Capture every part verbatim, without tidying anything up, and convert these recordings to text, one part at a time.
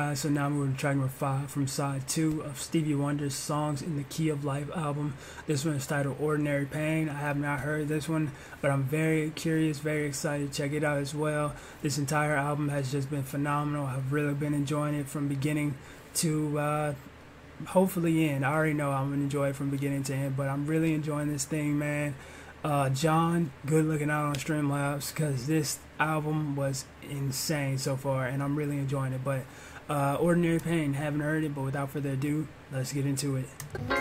guys, so now I'm moving to track number five from side two of Stevie Wonder's Songs in the Key of Life album. This one is titled Ordinary Pain. I have not heard this one, but I'm very curious, very excited to check it out as well. This entire album has just been phenomenal. I've really been enjoying it from beginning to uh, hopefully end. I already know I'm going to enjoy it from beginning to end, but I'm really enjoying this thing, man. Uh, John, good looking out on Streamlabs, because this album was insane so far, and I'm really enjoying it. But uh, Ordinary Pain, haven't heard it, but without further ado, let's get into it.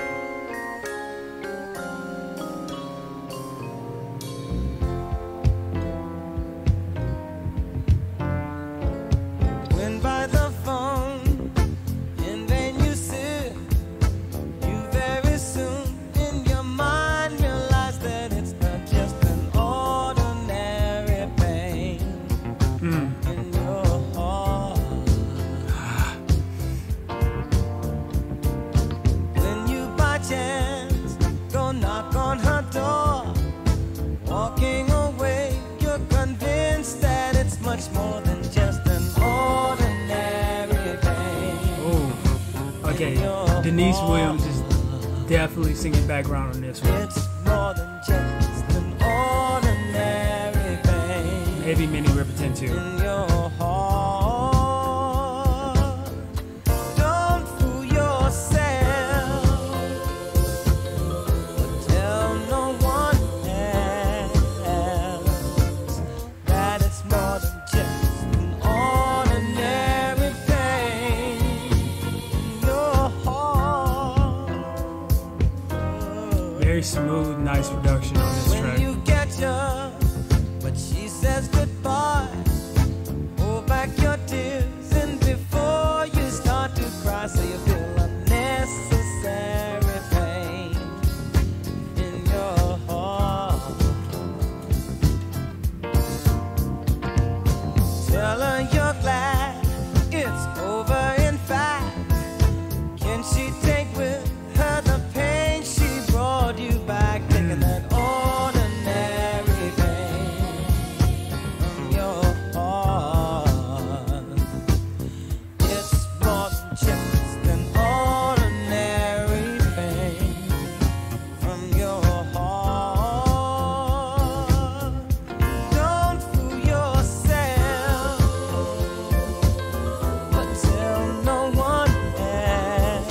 Much more than just an ordinary pain. Oh, okay. Denise Williams is definitely singing background on this one. It's more than just an ordinary pain. Maybe Minnie Riperton too. In your heart, don't fool yourself, but tell no one else that it's more than very smooth, nice production on this track. When you get your, but she says goodbye, hold back your tears, and before you start to cry, say you feel unnecessary pain in your heart. Tell her you're glad it's over, in fact. Can she take with her the pain she brought you back, taking that ordinary pain from your heart? It's more than just an ordinary pain from your heart. Don't fool yourself, but tell no one else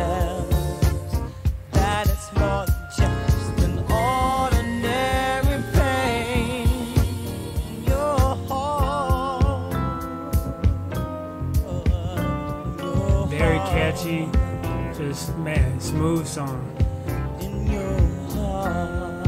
that it's more than just an ordinary pain in your heart. Very catchy, just man, smooth song. In your heart.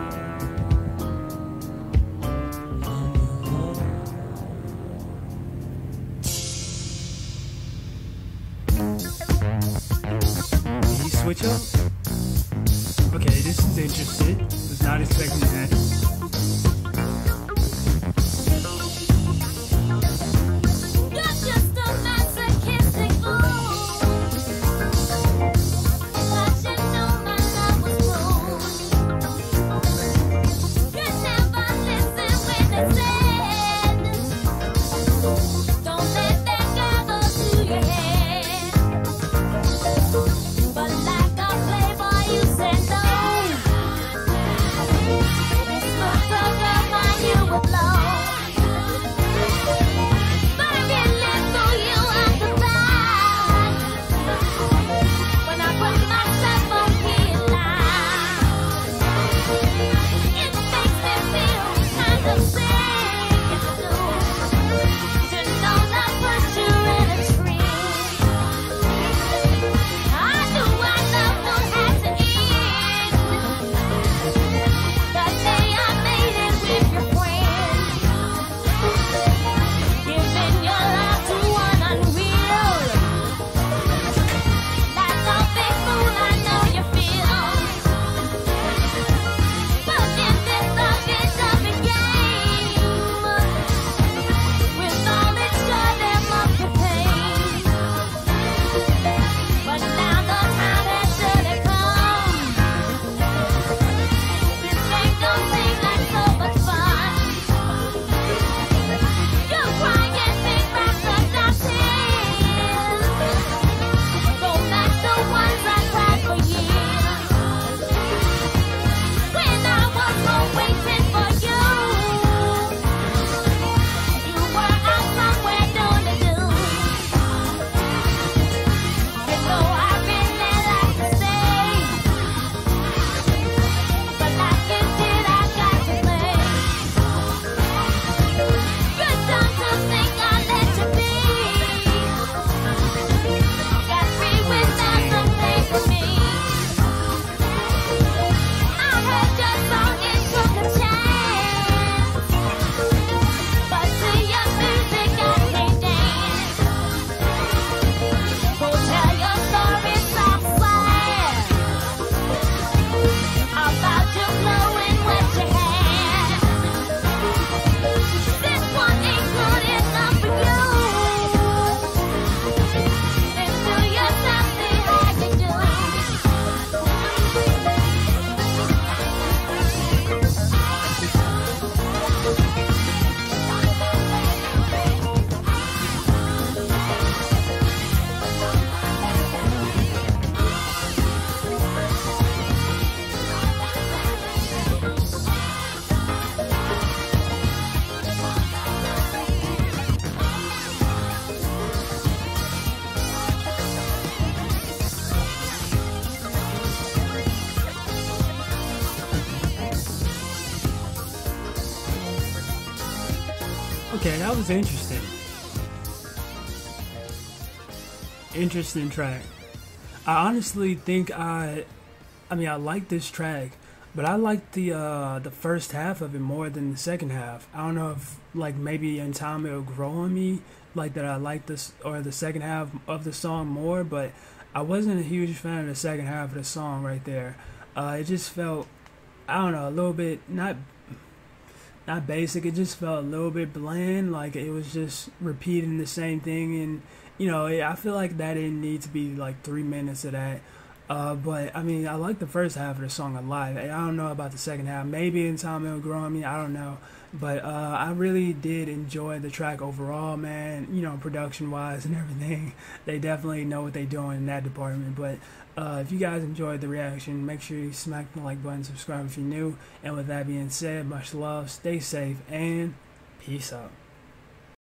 Did he switch up? Okay, this is interesting. Was not expecting that. It makes me feel kind of sad. Okay, that was interesting. Interesting track. I honestly think I, I mean, I like this track, but I like the uh, the first half of it more than the second half. I don't know if like maybe in time it'll grow on me, like that I like this or the second half of the song more, but I wasn't a huge fan of the second half of the song right there. Uh, it just felt, I don't know, a little bit not not basic. It just felt a little bit bland, like it was just repeating the same thing, and you know, I feel like that didn't need to be like three minutes of that. Uh, but I mean, I like the first half of the song a lot. I don't know about the second half. Maybe in time it'll grow on me. I don't know. But uh, I really did enjoy the track overall, man. You know, production wise and everything. They definitely know what they're doing in that department. But uh, if you guys enjoyed the reaction, make sure you smack the like button, subscribe if you're new. And with that being said, much love, stay safe, and peace out.